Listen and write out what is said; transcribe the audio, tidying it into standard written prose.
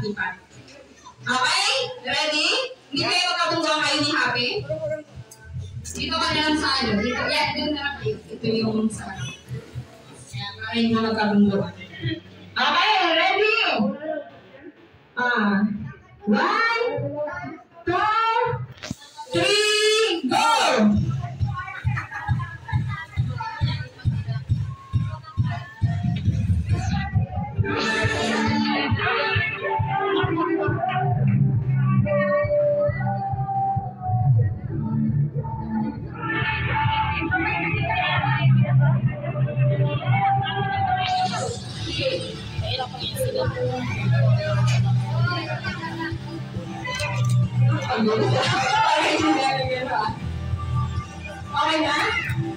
lipat. Okay? Ready? Hindi kayo magkabungga kayo ni Happy? Dito ka na lang sa ano. Dito, yeah, dito na lang kayo. Ito yung sa ano. Kaya para hindi mo magkabungga. Okay, ready? 1, 2, 3, go! Okay na?